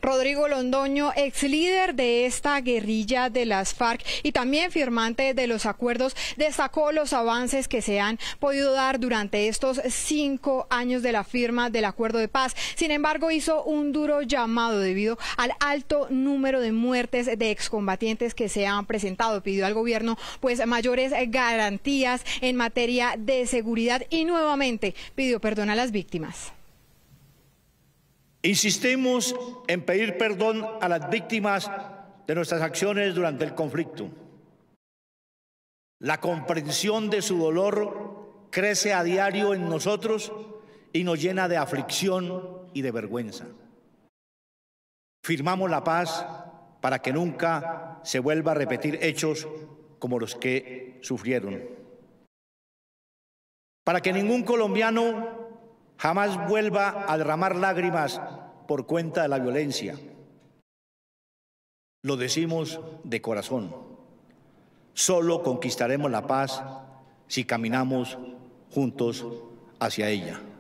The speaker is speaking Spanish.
Rodrigo Londoño, ex líder de esta guerrilla de las FARC y también firmante de los acuerdos, destacó los avances que se han podido dar durante estos 5 años de la firma del acuerdo de paz. Sin embargo, hizo un duro llamado debido al alto número de muertes de excombatientes que se han presentado. Pidió al gobierno pues mayores garantías en materia de seguridad y nuevamente pidió perdón a las víctimas. Insistimos en pedir perdón a las víctimas de nuestras acciones durante el conflicto. La comprensión de su dolor crece a diario en nosotros y nos llena de aflicción y de vergüenza. Firmamos la paz para que nunca se vuelva a repetir hechos como los que sufrieron. Para que ningún colombiano jamás vuelva a derramar lágrimas por cuenta de la violencia. Lo decimos de corazón. Solo conquistaremos la paz si caminamos juntos hacia ella.